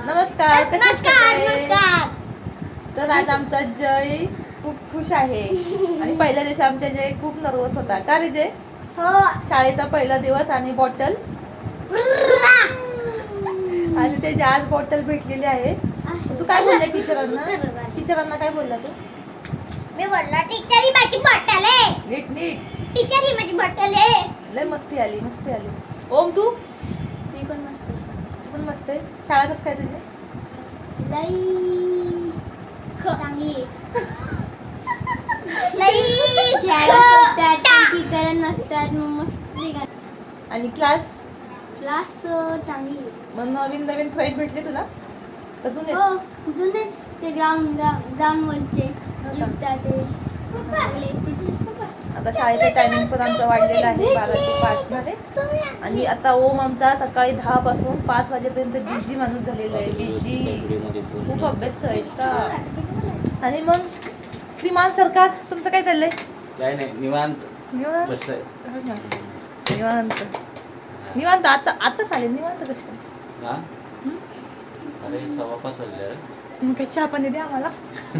नमस्कार. नमस्कार. नमस्कार. तर आज आमचा जय खूप खुश आहे आणि पहिल्या दिवशी आमचा जय खूप नर्वस होता. का रे जय? हो. शाळेचा पहिला दिवस आणि बॉटल आणि त्याची आज बॉटल भेटलेली आहे. तू काय बोलला टीचरांना काय बोलला तू? मी बोलला टीचर ही माझी बॉटल आहे. नीट नीट. टीचर ही माझी बॉटल आहे. लय मस्ती आली. ओम तू? मी पण मस्त आहे. तू पण मस्त आहे. शाळा कसं काय तुझी? लई चांगली टीचर नसतात मस्ती. आणि क्लास चांगली. मग नवीन फ्रेंड भेटले तुला? हो जुनेच ते ग्राउंड वरचे आता शाळेचं टायमिंग पण आमचं वाढलेलं आहे 12 ते 5 मध्ये. आणि आता ओम आमचा सकाळी 10 पासून 5 वाजेपर्यंत बिझी माणूस झालेला आहे. बिझी खूप अभ्यास करायचा. आणि मग श्रीमान सरकार तुमचं काय चाललंय? काय नाही निवांत बसलोय. निवांत आता चालेल. निवांत कशा? हा अरे 5:15 वाजले. मग काय चहा पाणी द्या आम्हाला.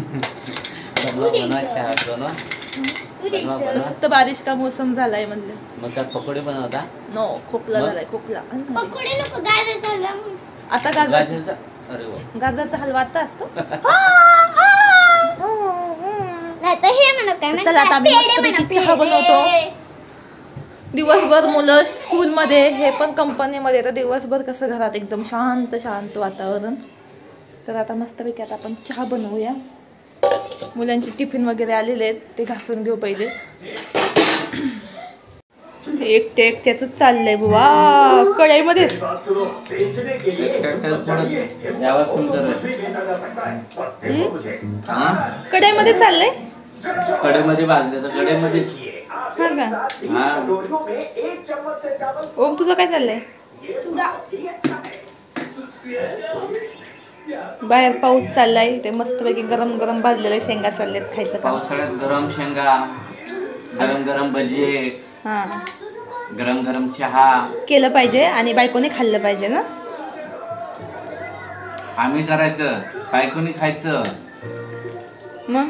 मस्त बारिश का मोसम झालाय म्हणलं. मग त्यात पकोडे बनवता? नो खोकला झालाय खोकला. पकोडे नको गाजर झाला. आता गाजरचा अरे वा गाजरचा हलवा आता असतो. नाही तर हे म्हणत काय चला आता आम्ही मस्तपैकी चहा बनवतो. दिवसभर मुलं स्कूलमध्ये हे पण कंपनीमध्ये तर दिवसभर कसं घरात एकदम शांत वातावरण. तर आता मस्तपैकी आता आपण चहा बनवूया. मुलांचे टिफिन वगैरे आलेले आहेत ते घासून घेऊ पहिले. एकट्याच चाललंय बुवा कढईमध्ये. कढईमध्ये चाललंय. कढईमध्ये भाजले तर कढईमध्ये. ओम तुझं काय चाललंय? बाहेर पाऊस चाललाय. ते मस्तपैकी गरम गरम भाजलेले शेंगा चाललेत खायचं का? पावसाळ्यात गरम शेंगा, गरम भजी, गरम चहा केलं पाहिजे आणि बायकोने खाल्लं पाहिजे ना. आम्ही करायचं बायकोनी खायचं. मग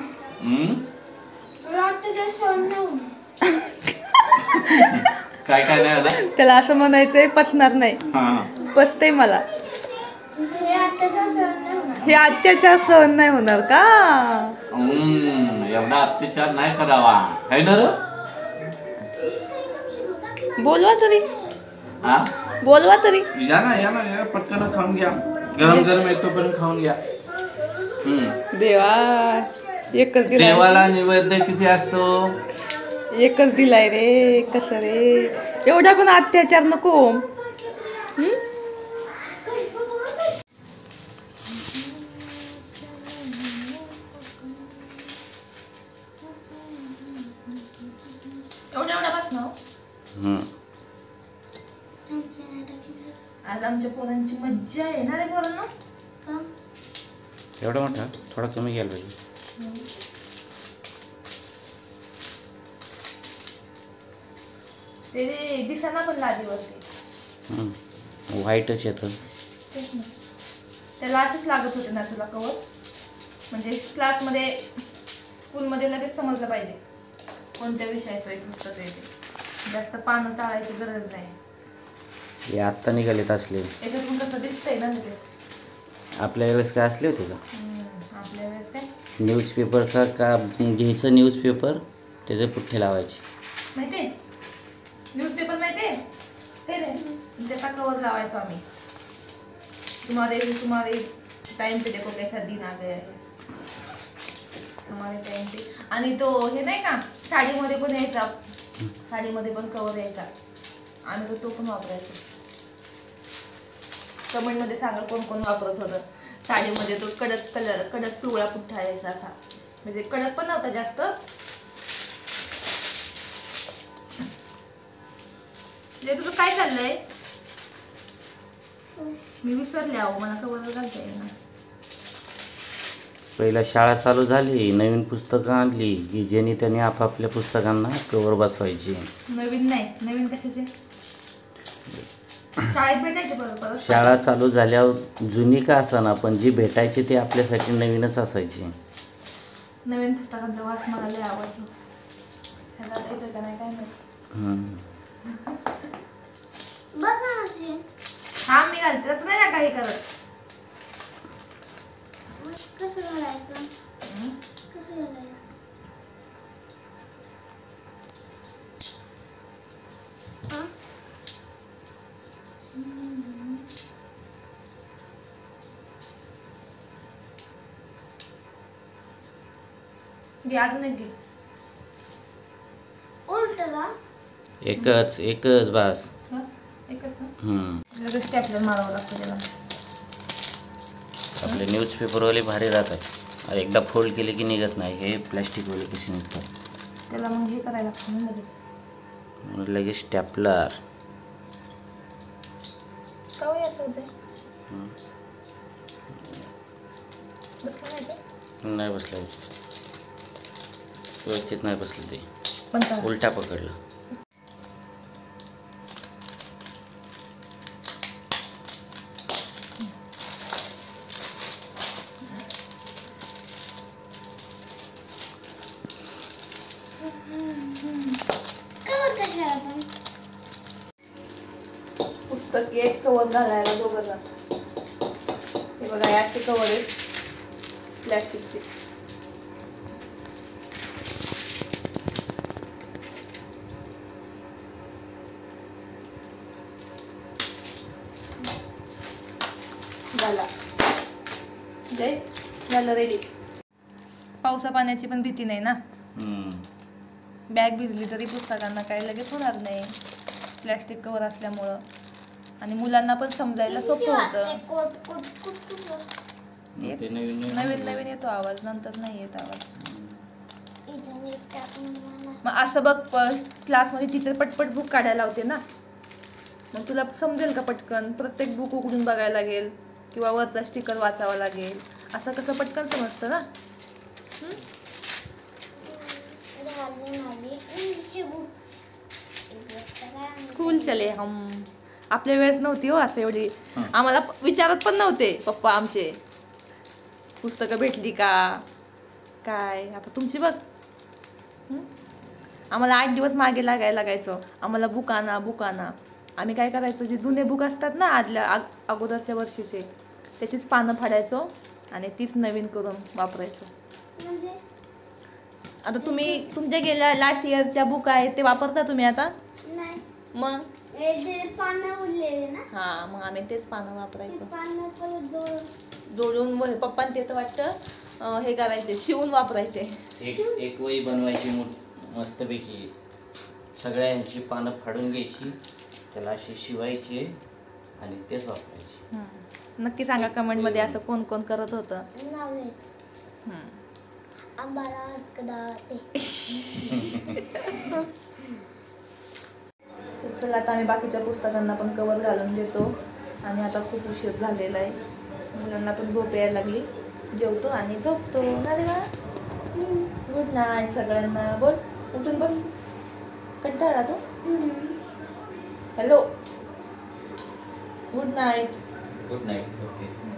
काय नाही होला. त्याला असं म्हणायचंय पचणार नाही. पचते मला. हे अत्याचार सहन नाही होणार का? एवढा अत्याचार नाही करावा है ना रे. बोलवा तरी या ना पटकन खाऊन घ्या. गरम येतो पण खाऊन घ्या. देवा एकच दिलाय. देवाला नैवेद्य किती असतो? एकच दिलाय रे. कसं रे एवढा पण अत्याचार नको. एवढा बस ना. आज आमच्या पोरांची मज्जा आहे ना रे पोरांना. एवढा मोठा थोडा कमी घ्यायला पाहिजे. ते दिसाना पण लादीवरती व्हाईटच येतं. त्याला असेच लागत होते ना तुला कवर. म्हणजे क्लासमध्ये स्कूलमध्ये लगेच समजलं पाहिजे कोणत्या विषयाचं एक पुस्तक आहे ते. जास्त पानं चाळायची गरज नाही. हे आत्ता निघालेत असले. याच्यातून कसं दिसतंय ना ते. आपल्या वेळेस काय असले होते का? आपल्या वेळेस काय न्यूजपेपरचा का घ्यायचं न्यूजपेपर त्याचे पुठ्ठे लावायचे. माहिती न्यूजपेपर माहिती ते रे त्याचा कवर लावायचो आम्ही. तुम्हारे टाइम पे देखो कैसा दिन आ गया है. तुम्हारे टाइम पे. आणि तो हे नाही का साडीमध्ये पण यायचा. साडीमध्ये पण कवर यायचा. आम्ही तो पण वापरायचो. कमेंटमध्ये सांगा कोण वापरत होतं. साडीमध्ये तो कडक पिवळा पुठ्ठा यायचा असा. म्हणजे कडक पण नव्हता जास्त. तुझं काय चाललंय? मी विसरले आहो. मला कवर घालता येईना. पहिला शाळा चालू झाली नवीन पुस्तकं आणली की ज्यांनी त्यांनी आपापल्या पुस्तकांना कवर बसवायची. नवीन नाही. नवीन कशाचे? शाळेत भेटायचे बरोबर. शाळा चालू झाल्यावर जुनी का असाना पण जी भेटायची ती आपल्यासाठी नवीनच असायची. नवीन पुस्तकांचा वास मला लय आवडतो. ह्याला येतोय का नाही काय माहिती. बस ना अशी. हा मी घालते तसं नाही ना काही करत. कसं घालायचं? कसं घालायचं? हा? घे अजून एक घे. उलटला? एकच बास. हा? एकच ना? लगेच स्टॅपलर मारावं लागतं त्याला. आपले न्यूजपेपरवाले भारी राहतात. एकदा फोल्ड केले की निघत नाही. हे प्लॅस्टिकवाले कसे निघतात. त्याला मग हे करायला लागतं ना लगेच. लगेच स्टॅपलर. का हो असं होतंय? बसलं नाही ते? नाही बसलं व्यवस्थित नाही बसलं ते. पण का? उलटा पकडला. कवर कशाला पण? पुस्तक एक कवर घालायला दोघं जण. हे बघा याचे कवर आहेत प्लॅस्टिकचे. झाला जय झालं रेडी. पावसा पाण्याची पण भीती नाही ना. बॅग भिजली तरी पुस्तकांना काही लगेच होणार नाही प्लॅस्टिक कवर असल्यामुळं. आणि मुलांना पण समजायला सोपं होतं. नवीन नवीन येतो आवाज, नंतर नाही येत आवाज. मग असं बघ क्लासमध्ये टीचर पटपट बुक काढायला लावते ना, मग तुला समजेल का पटकन. प्रत्येक बुक उघडून बघायला लागेल किंवा वरचा स्टिकर वाचावा लागेल. असं कसं पटकन समजतं ना. स्कूल चले हम. आपल्या वेळेस नव्हती हो असं एवढी. आम्हाला विचारत पण नव्हते पप्पा आमचे पुस्तकं भेटली का काय. आता तुमची बघ. आम्हाला 8 दिवस मागे लागायचं. आम्हाला बुक आणा बुक आणा. आम्ही काय करायचो, जे जुने बुक असतात ना अगोदरच्या वर्षीचे, त्याचीच पानं फाडायचो आणि तीच नवीन करून वापरायचो. आता तुम्ही तुमच्या गेल्या लास्ट इयरच्या बुक आहेत ते वापरता तुम्ही आता? नाही. मग पानं उरलेले ना. हा मग आम्ही तेच पानं वापरायचो. पानं परत जोडून पप्पा ते तर वाटतं हे करायचे, शिवून वापरायचे. एक वही बनवायची मस्तपैकी. सगळ्यांची पानं फाडून घ्यायची, त्याला अशी शिवायची आणि तेच वापरायची. नक्की सांगा कमेंटमध्ये असं कोण कोण करत होतं. चला आता आम्ही बाकीच्या पुस्तकांना पण कवर घालून देतो. आणि आता खूप उशीर झालेला आहे. मुलांना पण झोप यायला लागली. जेवतो आणि झोपतो. अरे वा. गुड नाईट सगळ्यांना. बोल उठून बस. कंटाळा तू. Hello good night. Good night. Okay.